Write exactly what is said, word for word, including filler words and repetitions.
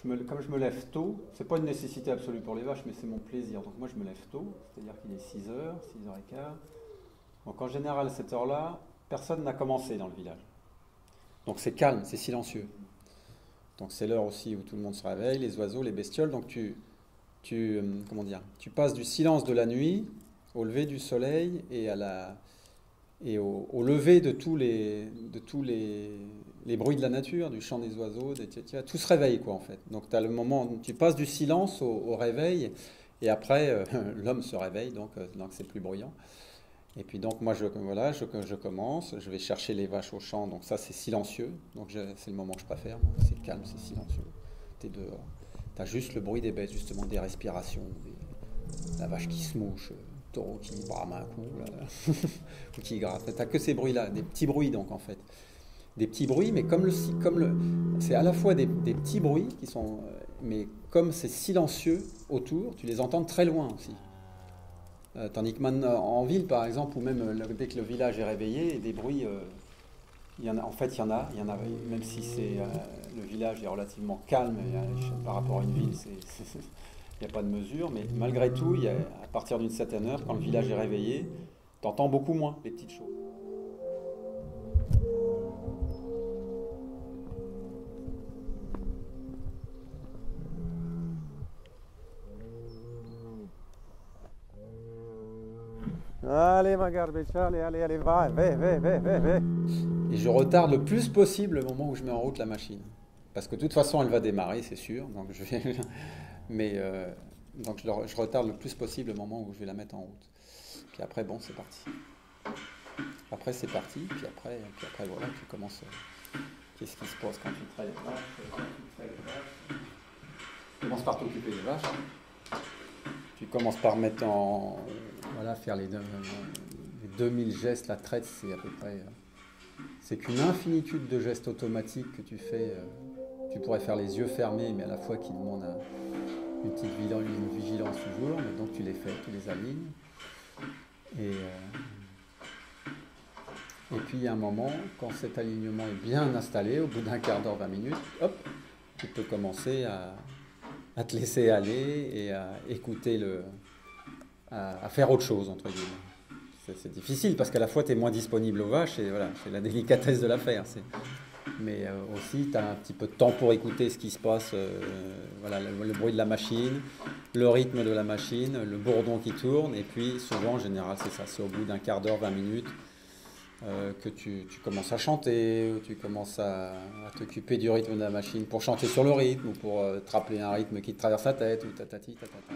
je me, comme je me lève tôt, c'est pas une nécessité absolue pour les vaches, mais c'est mon plaisir. Donc moi je me lève tôt, c'est-à-dire qu'il est six heures, six heures quinze. Donc en général, à cette heure-là, personne n'a commencé dans le village. Donc c'est calme, c'est silencieux. Donc c'est l'heure aussi où tout le monde se réveille, les oiseaux, les bestioles. Donc tu, tu, euh, comment dire, tu passes du silence de la nuit au lever du soleil et, à la, et au, au lever de tous, les, de tous les, les bruits de la nature, du chant des oiseaux, des tia-tia. Tout se réveille quoi en fait. Donc tu as le moment, tu passes du silence au, au réveil et après euh, l'homme se réveille, donc euh, donc c'est plus bruyant. Et puis donc moi je, voilà, je, je commence, je vais chercher les vaches au champ, donc ça c'est silencieux, donc je- c'est le moment que je préfère, c'est calme, c'est silencieux. T'es dehors, t'as juste le bruit des bêtes, justement des respirations, des- la vache qui se mouche, le taureau qui brame un coup, là, ou qui gratte. T'as que ces bruits-là, des petits bruits donc en fait. Des petits bruits, mais comme le, si- comme le, c'est à la fois des, des petits bruits qui sont, euh, mais comme c'est silencieux autour, tu les entends très loin aussi. Euh, tandis que maintenant, en ville, par exemple, ou même euh, dès que le village est réveillé, des bruits, euh, il y en a, en fait, il y en a, il y en a, même si c'est, euh, le village est relativement calme et, euh, par rapport à une ville, c'est, c'est- il n'y a pas de mesure, mais malgré tout, il y a, à partir d'une certaine heure, quand le village est réveillé, tu entends beaucoup moins les petites choses. Allez, ma garbetta, allez, allez, allez, va, va, va, va, va, va. Et je retarde le plus possible le moment où je mets en route la machine. Parce que de toute façon, elle va démarrer, c'est sûr. Donc je vais... Mais euh, donc je, le- je retarde le plus possible le moment où je vais la mettre en route. Puis après, bon, c'est parti. Après, c'est parti. Puis après, puis après voilà, tu commences. euh, Qu'est-ce qui se passe quand tu traites les vaches quand tu traites les vaches Tu commences par t'occuper des vaches. Tu commences par mettre en. Voilà, faire les, deux- les deux mille gestes. La traite, c'est à peu près. euh, C'est qu'une infinitude de gestes automatiques que tu fais. euh, Tu pourrais faire les yeux fermés, mais à la fois qui demandent un- une petite vigilance, une vigilance toujours. Mais donc tu les fais, tu les alignes. Et, euh, et puis il y a un moment, quand cet alignement est bien installé, au bout d'un quart d'heure, vingt minutes, hop, tu peux commencer à, à te laisser aller et à écouter le, à, à faire autre chose, entre guillemets. C'est c'est difficile parce qu'à la fois tu es moins disponible aux vaches et voilà, c'est la délicatesse de l'affaire. c'est- Mais euh, aussi tu as un petit peu de temps pour écouter ce qui se passe, euh, voilà, le, le bruit de la machine, le rythme de la machine, le bourdon qui tourne. Et puis souvent, en général, c'est ça, c'est au bout d'un quart d'heure, vingt minutes, euh, que tu, tu commences à chanter, ou tu commences à, à t'occuper du rythme de la machine pour chanter sur le rythme, ou pour euh, te rappeler un rythme qui te traverse la tête, ou tatati, tatata.